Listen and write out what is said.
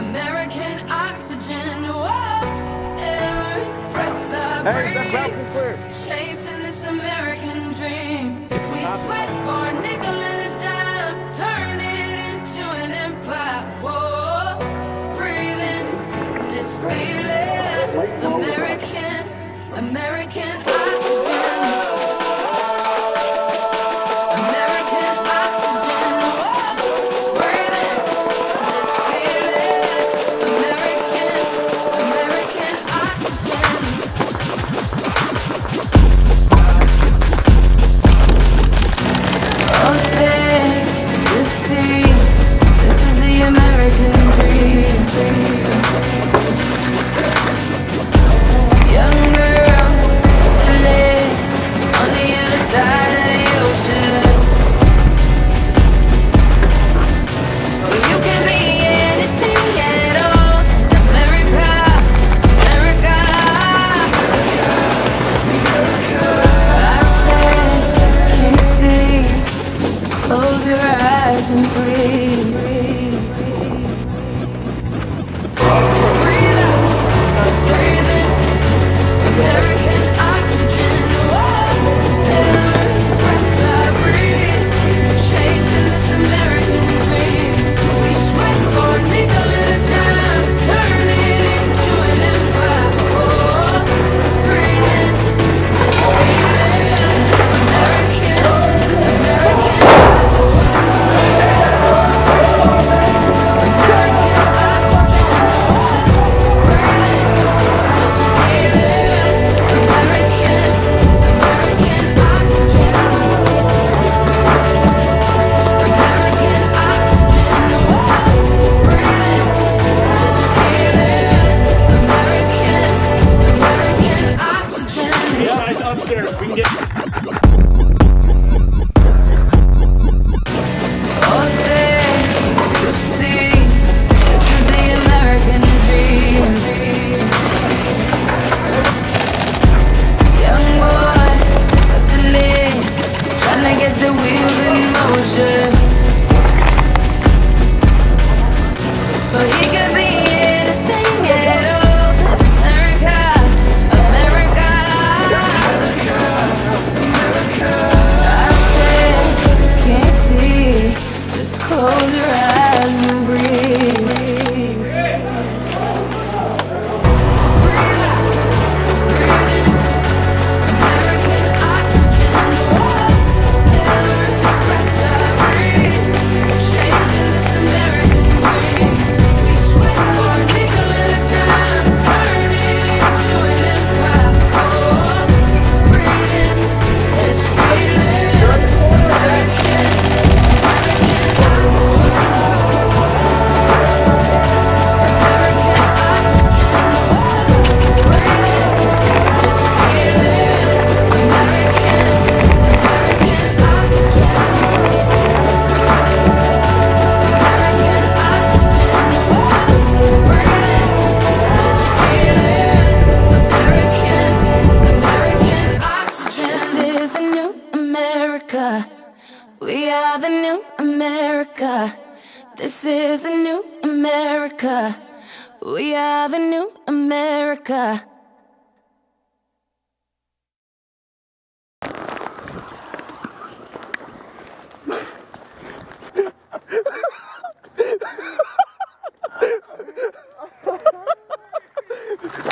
American oxygen. Whoa, every breath I breathe, chasing this American dream. We sweat for a nickel and a dime, turn it into an empire. Whoa, breathing this feeling, American oxygen. American oxygen. Whoa, breathing this feeling, American oxygen. Oh, say, you see, this is the American dream. Young girl, hustling on the other side of the ocean. Well, you can be anything at all in America, America. I said, can't see, just close your eyes and breathe. Breathe out, breathe in, American oxygen. Whoa, every breath I breathe, chasing this American dream. We sweat for a nickel and a dime, turn it into an empire. Whoa, breathing this feeling, American oxygen. American oxygen. Breathing this feeling, American oxygen. American oxygen. Breathing this feeling, American oxygen. Yeah, it's upstairs. We can get. Oh, say, you see, this is the American dream. Young boy, hustling, trying to get the wheels in motion. But he could be anything at all. America, America. I said, can't see, just close your eyes and breathe. Breathe out, breathe in, American oxygen. Whoa, every breath I breathe, chasing this American dream. We sweat for a nickel and a dime, turn it into an empire. Oh, breathing this feeling, American oxygen. American oxygen. Breathing this feeling, American oxygen. American oxygen. Breathing this feeling, American oxygen. This is the new America. We are the new America. This is the new America. We are the new America.